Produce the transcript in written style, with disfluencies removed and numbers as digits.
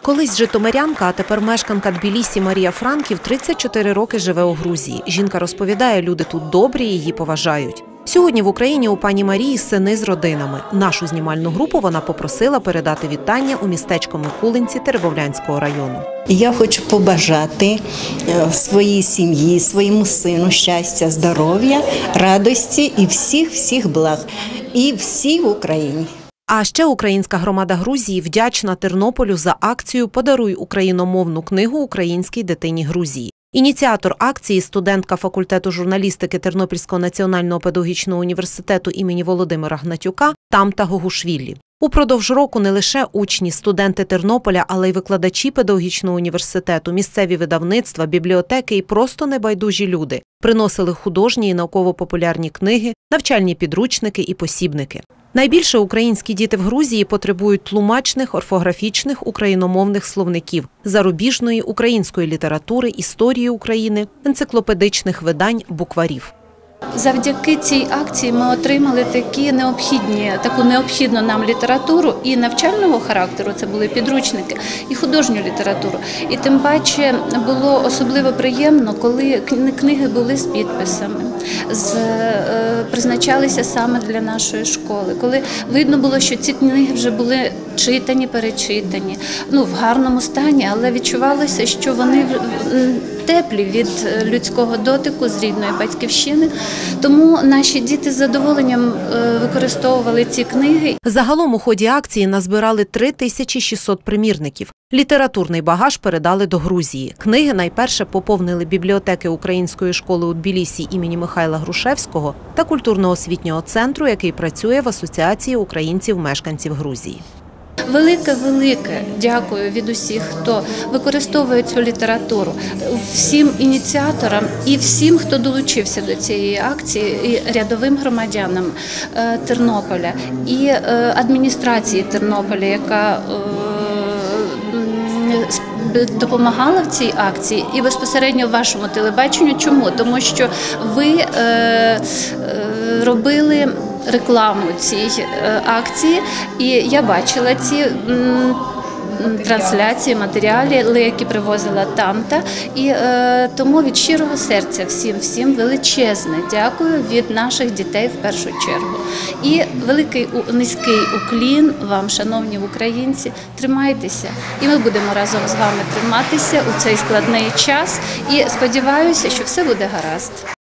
Колись житомирянка, а тепер мешканка Тбілісі Марія Франків 34 роки живе у Грузії. Жінка розповідає, люди тут добрі, її поважають. Сьогодні в Україні у пані Марії сини з родинами. Нашу знімальну групу вона попросила передати вітання у містечко Микулинці Теребовлянського району. Я хочу побажати своїй сім'ї, своєму сину щастя, здоров'я, радості і всіх благ. І всій в Україні. А ще українська громада Грузії вдячна Тернополю за акцію «Подаруй україномовну книгу українській дитині Грузії». Ініціатор акції – студентка факультету журналістики Тернопільського національного педагогічного університету імені Володимира Гнатюка Тамта Гогушвілі. Упродовж року не лише учні, студенти Тернополя, але й викладачі педагогічного університету, місцеві видавництва, бібліотеки і просто небайдужі люди приносили художні і науково-популярні книги, навчальні підручники і посібники. Найбільше українські діти в Грузії потребують тлумачних, орфографічних, україномовних словників, зарубіжної української літератури, історії України, енциклопедичних видань, букварів. Завдяки цій акції ми отримали таку необхідну нам літературу і навчального характеру, це були підручники, і художню літературу. І тим паче було особливо приємно, коли книги були з підписами, призначалися саме для нашої школи. Коли видно було, що ці книги вже були читані, перечитані, в гарному стані, але відчувалося, що вони теплі від людського дотику з рідної батьківщини. Тому наші діти з задоволенням використовували ці книги. Загалом у ході акції назбирали 3600 примірників. Літературний багаж передали до Грузії. Книги найперше поповнили бібліотеки української школи у Тбілісі імені Михайла Грушевського та культурно-освітнього центру, який працює в Асоціації українців-мешканців Грузії. Велике дякую від усіх, хто використовує цю літературу, всім ініціаторам і всім, хто долучився до цієї акції, і рядовим громадянам Тернополя, і адміністрації Тернополя, яка допомагала в цій акції, і безпосередньо вашому телебаченню. Чому? Тому що ви робили рекламу цій акції, і я бачила ці трансляції, матеріали, які привозила Тамта, і тому від щирого серця всім величезне дякую від наших дітей в першу чергу. І великий низький уклін вам, шановні українці, тримайтеся, і ми будемо разом з вами триматися у цей складний час, і сподіваюся, що все буде гаразд.